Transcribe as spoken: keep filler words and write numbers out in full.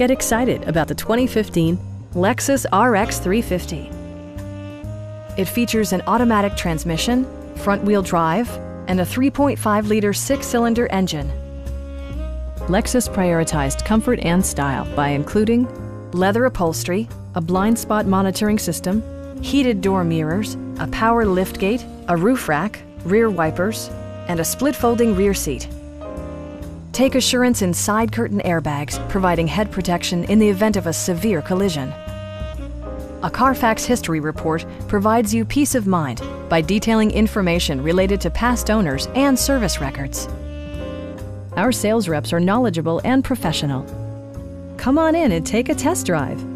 Get excited about the twenty fifteen Lexus R X three fifty. It features an automatic transmission, front-wheel drive, and a three point five liter six-cylinder engine. Lexus prioritized comfort and style by including leather upholstery, a blind spot monitoring system, heated door mirrors, a power liftgate, a roof rack, rear wipers, and a split-folding rear seat. Take assurance in side curtain airbags, providing head protection in the event of a severe collision. A Carfax history report provides you peace of mind by detailing information related to past owners and service records. Our sales reps are knowledgeable and professional. Come on in and take a test drive.